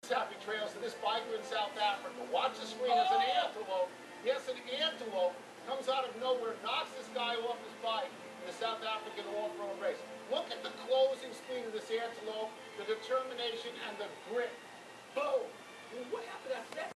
happy trails to this biker in South Africa. Watch the screen. There's an antelope. Yes, an antelope comes out of nowhere, knocks this guy off his bike in the South African off-road race. Look at the closing speed of this antelope, the determination and the grit. Boom! What happened after that?